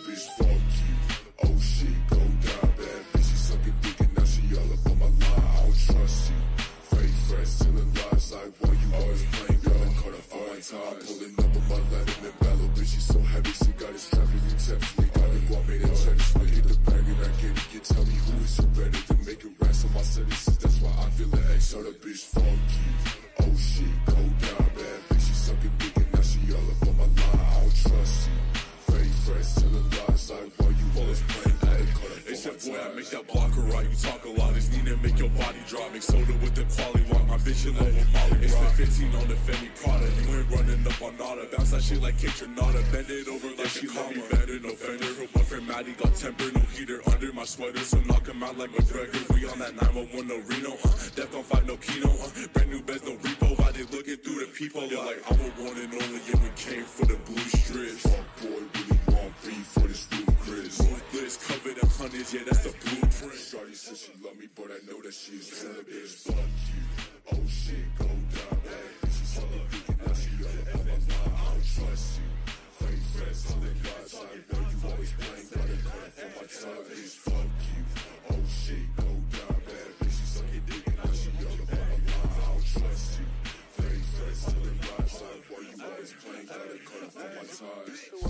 bitch, fuck you. Oh shit, go down, bad bitch, she sucking dick and now she all up on my line. I don't trust you. Fake friends telling lies like why you always playing, got her caught up on my time. Pulling up on my Latin and Bello, bitch, she so heavy, she got it strapped and you text me. Got it, go made it try to split it, the bag and I get it. You tell me who is you better than make it rest on my sentences. That's why I feel the X on the bitch, fuck you. Oh shit, go down, bad bitch, she sucking dick and now she all up on my line. I don't trust you. Fake friends telling lies like why you always playing, got it caught up on my time. Boy, I make that blocker right, you talk a lot. It's need to make your body drop. Make soda with the quality walk. My bitch in love with Molly. It's the 15 on the Femi Prada. You ain't running up on nada. Bounce that shit like Kate Trinata. Bend it over like she let me better. No fender. Her boyfriend Maddie got temper. No heater under my sweater. So knock him out like McGregor. We on that 911 no Reno. Death on 5 no Kino. Brand new beds no repo. Why they looking through the people? You're like I'm a one and only. And we came for the blue strips. Fuck boy, really want beef for this ludicrous. Ruthless, covered in hundreds. Yeah, that's the blueprint. Shawty says she love me, but I know that she's trying to bitch. Fuck you. Oh shit, go down, bad bitch. She sucking dick and now she all up on my line. I don't trust you. Fake friends telling lies like why you always playing, got it caught up on my time. Bitch, fuck you. Oh shit, go down, bad bitch. She sucking dick and now she all up on my line. I don't trust you. Fake friends telling lies like why you always playing, got it caught up on my time.